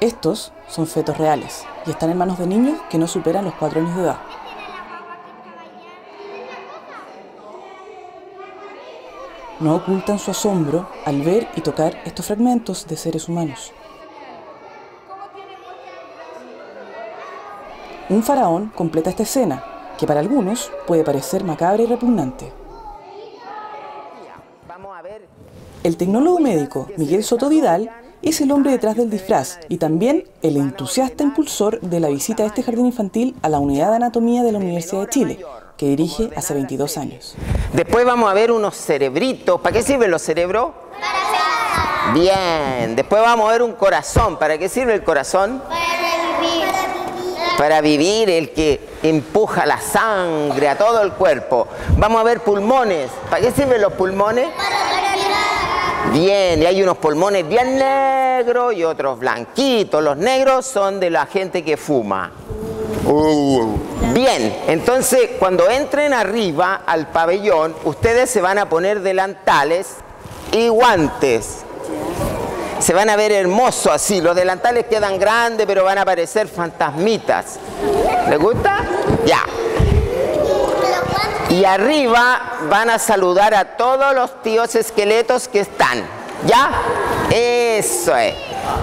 Estos son fetos reales y están en manos de niños que no superan los 4 años de edad. No ocultan su asombro al ver y tocar estos fragmentos de seres humanos. Un faraón completa esta escena, que para algunos puede parecer macabra y repugnante. El tecnólogo médico Miguel Soto Vidal es el hombre detrás del disfraz y también el entusiasta impulsor de la visita a este jardín infantil a la Unidad de Anatomía de la Universidad de Chile, que dirige hace 22 años. Después vamos a ver unos cerebritos. ¿Para qué sirven los cerebros? Para pensar. Bien. Después vamos a ver un corazón. ¿Para qué sirve el corazón? Para vivir. Para vivir, el que empuja la sangre a todo el cuerpo. Vamos a ver pulmones. ¿Para qué sirven los pulmones? Para respirar. Bien, y hay unos pulmones bien negros y otros blanquitos. Los negros son de la gente que fuma. Bien, entonces cuando entren arriba al pabellón, ustedes se van a poner delantales y guantes. Se van a ver hermosos así, los delantales quedan grandes, pero van a parecer fantasmitas. ¿Les gusta? Ya. Y arriba van a saludar a todos los tíos esqueletos que están. ¿Ya? Eso es.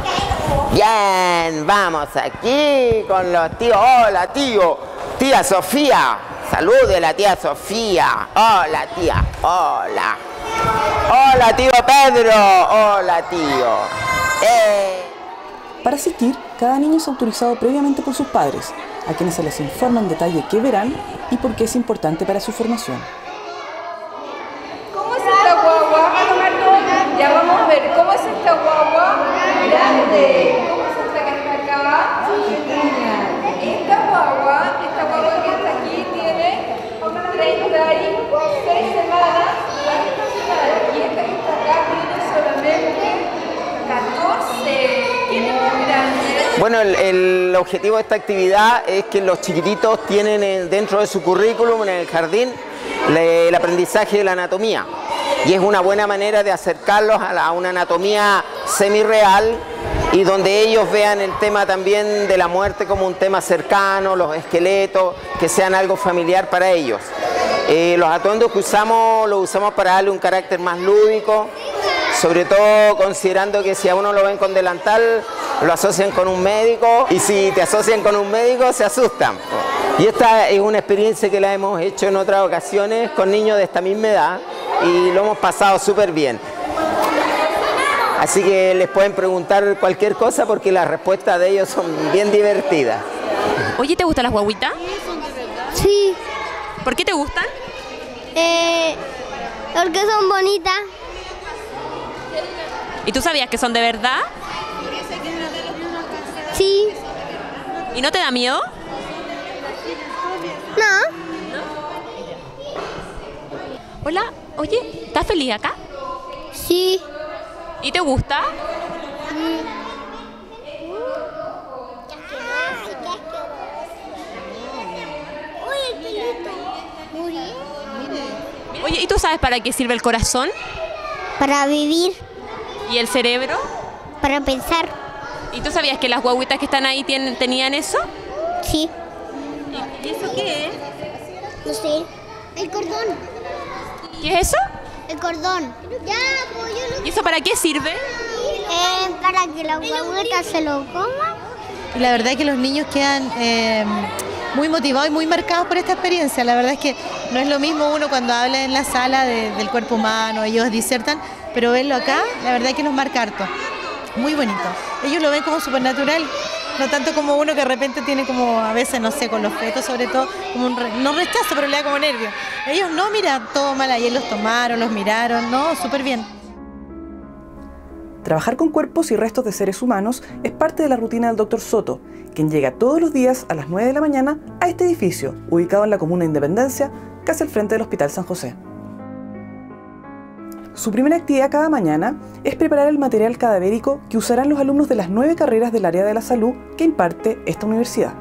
Bien, vamos aquí con los tíos. Hola, tío. Tía Sofía. Salude a la tía Sofía. Hola, tía. Hola. Hola, tío Pedro. Hola, tío. Para asistir, cada niño es autorizado previamente por sus padres, a quienes se les informa en detalle qué verán y por qué es importante para su formación. ¿Cómo es esta guagua? Ya vamos a ver, ¿cómo es esta guagua? Grande. ¿Cómo es esta que está acá? Esta guagua que está aquí tiene 36 semanas. Y esta que está acá tiene solamente 14. ¿Quién es más grande? Bueno, el objetivo de esta actividad es que los chiquititos tienen dentro de su currículum en el jardín el aprendizaje de la anatomía. Y es una buena manera de acercarlos a una anatomía semi-real y donde ellos vean el tema también de la muerte como un tema cercano, los esqueletos, que sean algo familiar para ellos. Los atuendos que usamos, los usamos para darle un carácter más lúdico, sobre todo considerando que si a uno lo ven con delantal, lo asocian con un médico, y si te asocian con un médico, se asustan. Y esta es una experiencia que la hemos hecho en otras ocasiones con niños de esta misma edad, y lo hemos pasado súper bien. Así que les pueden preguntar cualquier cosa porque las respuestas de ellos son bien divertidas. Oye, ¿te gustan las guaguitas? Sí. ¿Por qué te gustan? Porque son bonitas. ¿Y tú sabías que son de verdad? Sí. ¿Y no te da miedo? No. Hola, oye, ¿estás feliz acá? Sí. ¿Y te gusta? Oye, ¿y tú sabes para qué sirve el corazón? Para vivir. ¿Y el cerebro? Para pensar. ¿Y tú sabías que las guaguitas que están ahí tenían eso? Sí. ¿Y eso qué es? No sé. El cordón. ¿Qué es eso? El cordón. Ya, pues yo lo... ¿Y eso para qué sirve? Para que la guaguita se lo coma. Y la verdad es que los niños quedan muy motivados y muy marcados por esta experiencia. La verdad es que no es lo mismo uno cuando habla en la sala del cuerpo humano, ellos disertan, pero verlo acá, la verdad es que nos marca harto. Muy bonito. Ellos lo ven como supernatural, no tanto como uno que de repente tiene como, a veces, no sé, con los fetos sobre todo, como no rechazo, pero le da como nervio. Ellos no, mira, todo mal, ayer los tomaron, los miraron, no, súper bien. Trabajar con cuerpos y restos de seres humanos es parte de la rutina del Dr. Soto, quien llega todos los días a las 9 de la mañana a este edificio, ubicado en la comuna de Independencia, casi al frente del Hospital San José. Su primera actividad cada mañana es preparar el material cadavérico que usarán los alumnos de las 9 carreras del área de la salud que imparte esta universidad.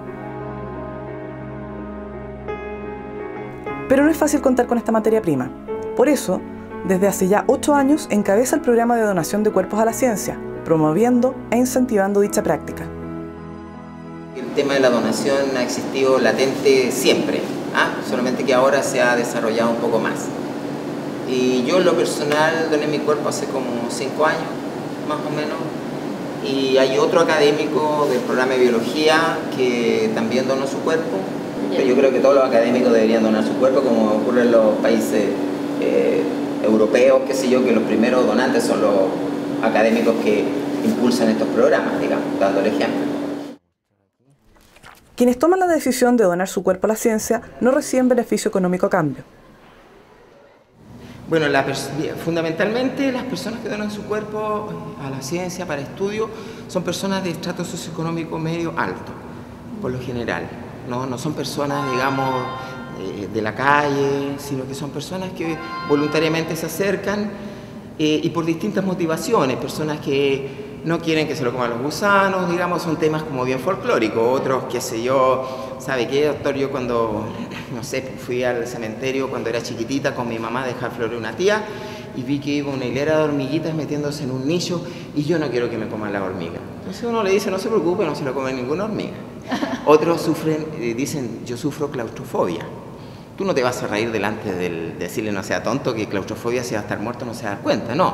Pero no es fácil contar con esta materia prima. Por eso, desde hace ya 8 años encabeza el programa de donación de cuerpos a la ciencia, promoviendo e incentivando dicha práctica. El tema de la donación ha existido latente siempre, solamente que ahora se ha desarrollado un poco más. Y yo en lo personal doné mi cuerpo hace como 5 años, más o menos, y hay otro académico del programa de biología que también donó su cuerpo. Pero yo creo que todos los académicos deberían donar su cuerpo, como ocurre en los países europeos, qué sé yo, que los primeros donantes son los académicos que impulsan estos programas, digamos, dando el ejemplo. Quienes toman la decisión de donar su cuerpo a la ciencia no reciben beneficio económico a cambio. Bueno, fundamentalmente las personas que donan su cuerpo a la ciencia para estudio son personas de estrato socioeconómico medio alto, por lo general. No son personas, digamos, de la calle, sino que son personas que voluntariamente se acercan y por distintas motivaciones, personas que no quieren que se lo coman los gusanos, digamos, son temas como bien folclóricos. Otros, qué sé yo, ¿sabe qué, doctor? Yo cuando, no sé, fui al cementerio cuando era chiquitita con mi mamá a dejar florear una tía y vi que iba una hilera de hormiguitas metiéndose en un nicho y yo no quiero que me coman la hormiga. Entonces uno le dice, no se preocupe, no se lo come ninguna hormiga. Otros sufren, dicen, yo sufro claustrofobia. Tú no te vas a reír delante del decirle no sea tonto que claustrofobia, si va a estar muerto no se da cuenta, no.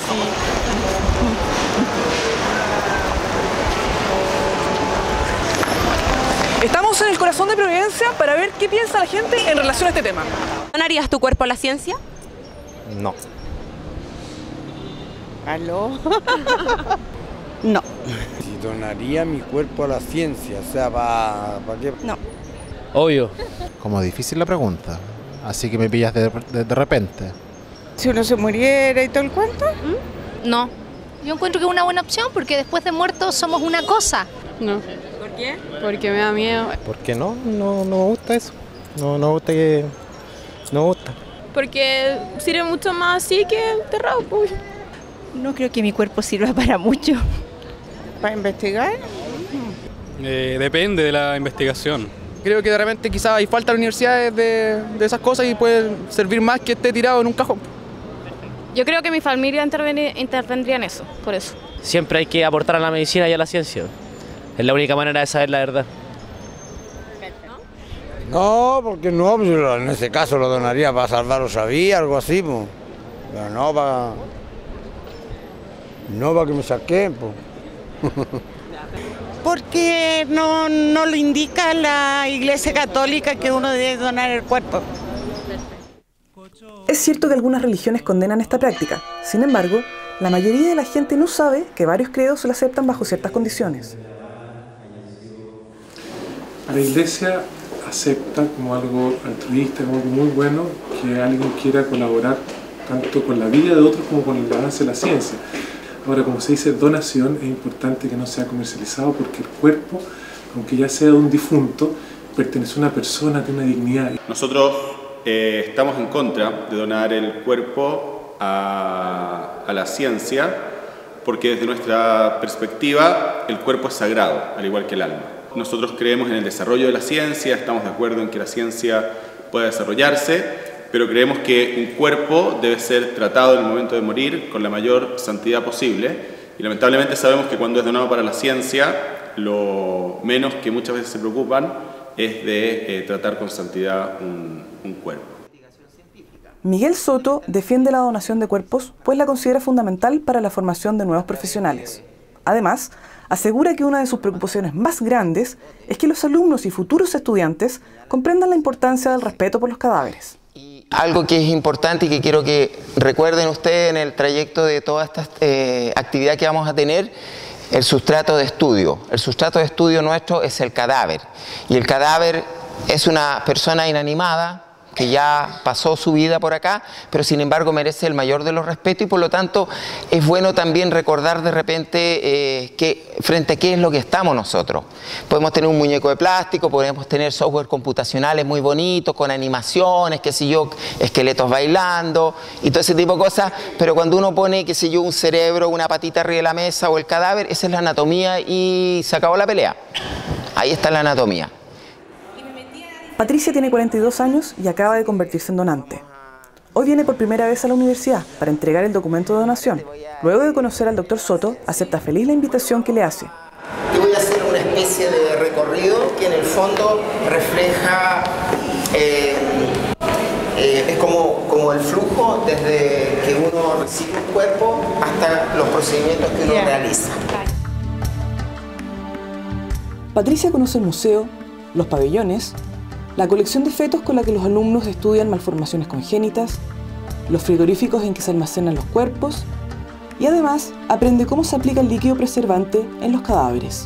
Estamos en el corazón de Providencia para ver qué piensa la gente en relación a este tema. ¿Donarías tu cuerpo a la ciencia? No. ¿Aló? No. Si donaría mi cuerpo a la ciencia, o sea, ¿para qué? No. Obvio. Como difícil la pregunta, así que me pillas de repente. Si uno se muriera y todo el cuento. No. Yo encuentro que es una buena opción porque después de muertos somos una cosa. No. ¿Por qué? Porque me da miedo. ¿Por qué no? No me gusta eso. No me gusta que... No me gusta. Porque sirve mucho más así que enterrado, pues. No creo que mi cuerpo sirva para mucho. ¿Para investigar? Depende de la investigación. Creo que de repente quizás hay falta en universidades de esas cosas y puede servir más que esté tirado en un cajón. Yo creo que mi familia intervendría en eso, por eso. Siempre hay que aportar a la medicina y a la ciencia. Es la única manera de saber la verdad. No, porque no, pues en ese caso lo donaría para salvar a vida, algo así, pues. Pero no para que me saquen, pues. Porque no lo indica la Iglesia Católica que uno debe donar el cuerpo. Es cierto que algunas religiones condenan esta práctica. Sin embargo, la mayoría de la gente no sabe que varios credos se la aceptan bajo ciertas condiciones. La Iglesia acepta como algo altruista, como algo muy bueno, que alguien quiera colaborar tanto con la vida de otros como con el avance de la ciencia. Ahora, como se dice, donación, es importante que no sea comercializado porque el cuerpo, aunque ya sea de un difunto, pertenece a una persona, tiene una dignidad. Nosotros estamos en contra de donar el cuerpo a la ciencia porque desde nuestra perspectiva el cuerpo es sagrado, al igual que el alma. Nosotros creemos en el desarrollo de la ciencia, estamos de acuerdo en que la ciencia pueda desarrollarse, pero creemos que un cuerpo debe ser tratado en el momento de morir con la mayor santidad posible y lamentablemente sabemos que cuando es donado para la ciencia, lo menos que muchas veces se preocupan es de tratar con santidad un cuerpo. Miguel Soto defiende la donación de cuerpos, pues la considera fundamental para la formación de nuevos profesionales. Además, asegura que una de sus preocupaciones más grandes es que los alumnos y futuros estudiantes comprendan la importancia del respeto por los cadáveres. Algo que es importante y que quiero que recuerden ustedes en el trayecto de toda esta actividad que vamos a tener, el sustrato de estudio. El sustrato de estudio nuestro es el cadáver. Y el cadáver es una persona inanimada que ya pasó su vida por acá, pero sin embargo merece el mayor de los respetos y por lo tanto es bueno también recordar de repente frente a qué es lo que estamos nosotros. Podemos tener un muñeco de plástico, podemos tener software computacionales muy bonitos, con animaciones, qué sé yo, esqueletos bailando y todo ese tipo de cosas, pero cuando uno pone, qué sé yo, un cerebro, una patita arriba de la mesa o el cadáver, esa es la anatomía y se acabó la pelea. Ahí está la anatomía. Patricia tiene 42 años y acaba de convertirse en donante. hoy viene por primera vez a la universidad para entregar el documento de donación. Luego de conocer al doctor Soto, acepta feliz la invitación que le hace. Yo voy a hacer una especie de recorrido que en el fondo refleja, es como el flujo desde que uno recibe un cuerpo hasta los procedimientos que uno realiza. Patricia conoce el museo, los pabellones, la colección de fetos con la que los alumnos estudian malformaciones congénitas, los frigoríficos en que se almacenan los cuerpos y además aprende cómo se aplica el líquido preservante en los cadáveres.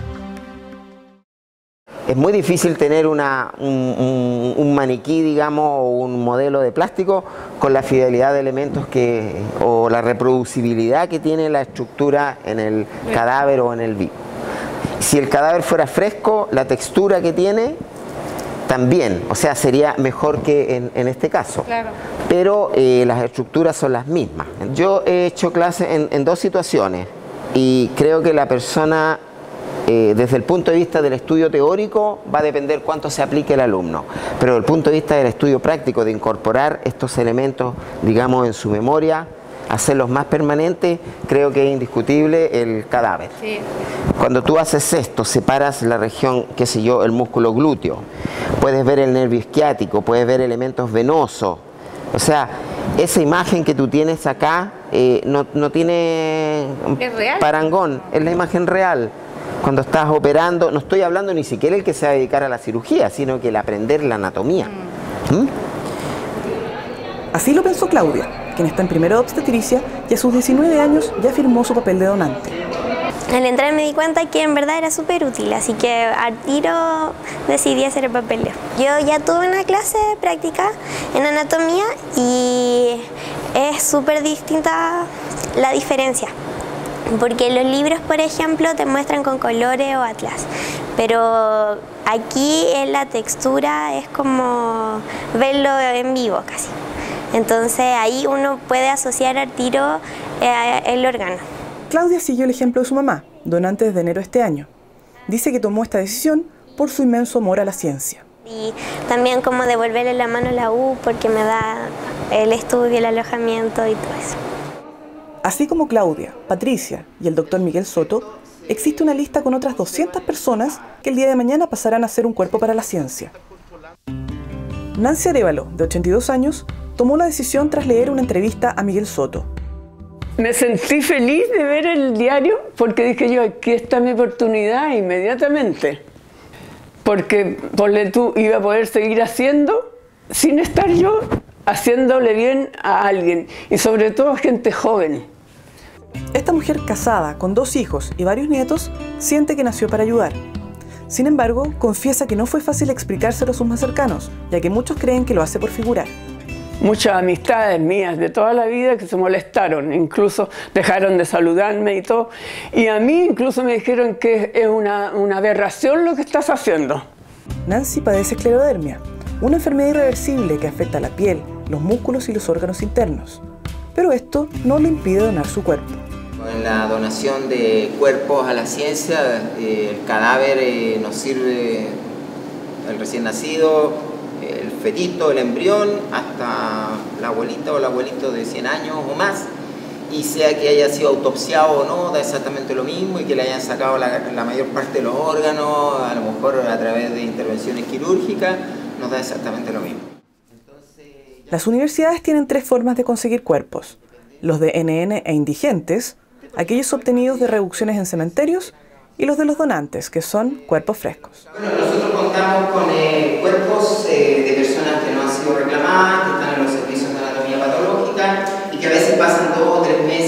Es muy difícil tener un maniquí, digamos, o un modelo de plástico con la fidelidad de elementos o la reproducibilidad que tiene la estructura en el cadáver o en el vivo. Si el cadáver fuera fresco, la textura que tiene también, o sea, sería mejor que en este caso. Claro. Pero las estructuras son las mismas. Yo he hecho clases en dos situaciones y creo que la persona, desde el punto de vista del estudio teórico, va a depender cuánto se aplique el alumno. Pero desde el punto de vista del estudio práctico, de incorporar estos elementos, digamos, en su memoria, hacerlos más permanentes, creo que es indiscutible el cadáver. Sí. Cuando tú haces esto, separas la región, qué sé yo, el músculo glúteo, puedes ver el nervio isquiático, puedes ver elementos venosos. O sea, esa imagen que tú tienes acá no tiene parangón, es la imagen real. Cuando estás operando, no estoy hablando ni siquiera el que se va a dedicar a la cirugía, sino que el aprender la anatomía. Así lo pensó Claudia, quien está en primero de obstetricia y a sus 19 años ya firmó su papel de donante. Al entrar me di cuenta que en verdad era súper útil, así que al tiro decidí hacer el papeleo. Yo ya tuve una clase práctica en anatomía y es súper distinta la diferencia. Porque los libros, por ejemplo, te muestran con colores o atlas, pero aquí en la textura es como verlo en vivo casi. Entonces ahí uno puede asociar al tiro el órgano. Claudia siguió el ejemplo de su mamá, donante desde enero de este año. Dice que tomó esta decisión por su inmenso amor a la ciencia. Y también como devolverle la mano a la U porque me da el estudio, el alojamiento y todo eso. Así como Claudia, Patricia y el doctor Miguel Soto, existe una lista con otras 200 personas que el día de mañana pasarán a ser un cuerpo para la ciencia. Nancy Arévalo, de 82 años, tomó la decisión tras leer una entrevista a Miguel Soto. Me sentí feliz de ver el diario porque dije yo, aquí está mi oportunidad inmediatamente. Porque ponle tú, iba a poder seguir haciendo sin estar yo haciéndole bien a alguien y sobre todo a gente joven. Esta mujer casada, con 2 hijos y varios nietos, siente que nació para ayudar. Sin embargo, confiesa que no fue fácil explicárselo a sus más cercanos, ya que muchos creen que lo hace por figurar. Muchas amistades mías de toda la vida que se molestaron, incluso dejaron de saludarme y todo. Y a mí incluso me dijeron que es una aberración lo que estás haciendo. Nancy padece esclerodermia, una enfermedad irreversible que afecta a la piel, los músculos y los órganos internos. Pero esto no le impide donar su cuerpo. En la donación de cuerpos a la ciencia, el cadáver nos sirve, el recién nacido, el fetito, el embrión, hasta la abuelita o el abuelito de 100 años o más, y sea que haya sido autopsiado o no, da exactamente lo mismo, y que le hayan sacado la mayor parte de los órganos, a lo mejor a través de intervenciones quirúrgicas, nos da exactamente lo mismo. Las universidades tienen 3 formas de conseguir cuerpos: los de NN e indigentes, aquellos obtenidos de reducciones en cementerios, y los de los donantes, que son cuerpos frescos. Bueno, nosotros contamos con cuerpos de personas que no han sido reclamadas, que están en los servicios de anatomía patológica y que a veces pasan 2 o 3 meses